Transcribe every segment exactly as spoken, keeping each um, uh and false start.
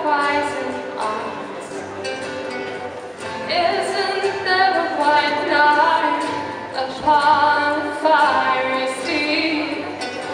rising eyes. Isn't there a white night upon the fiery steed?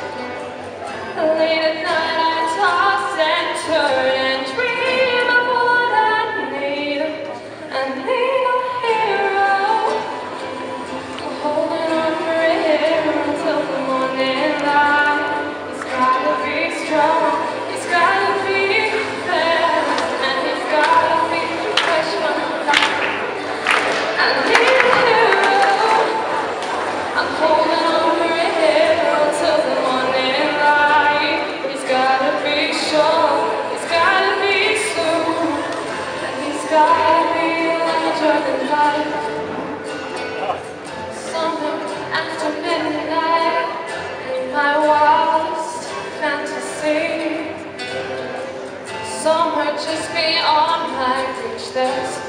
Late at night I toss and turn and dream of what I need. I need a hero, holding on for a hero until the morning light. He's gotta be strong, he's gotta be fast, and he's gotta be fresh from the top. I need a hero, I'm holding on for a hero until the morning light. He's gotta be strong, he's gotta be soon, and he's gotta be larger than life. Somewhere after midnight, in my wildest fantasy, somewhere just beyond my reach, there's